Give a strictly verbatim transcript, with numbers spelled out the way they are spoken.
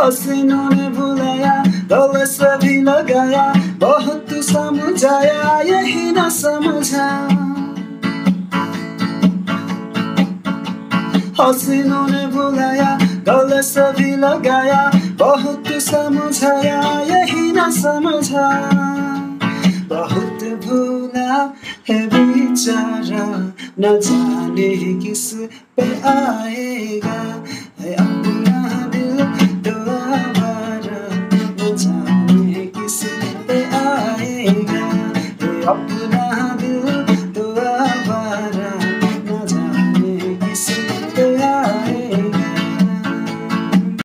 हसीनों ने भुलाया, गले से भी लगाया, बहुत समझाया यही न समझा। हसीनों ने भुलाया, गले से भी लगाया, बहुत समझाया यही न समझा। बहुत भूला है बेचारा, न जाने किस पे आएगा। है अपना दिल तो आवारा, न जाने किस पे आएगा। है